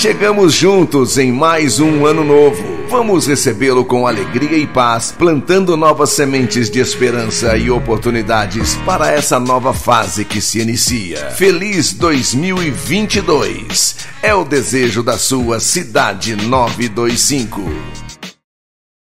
Chegamos juntos em mais um ano novo. Vamos recebê-lo com alegria e paz, plantando novas sementes de esperança e oportunidades para essa nova fase que se inicia. Feliz 2022! É o desejo da sua Cidade 925.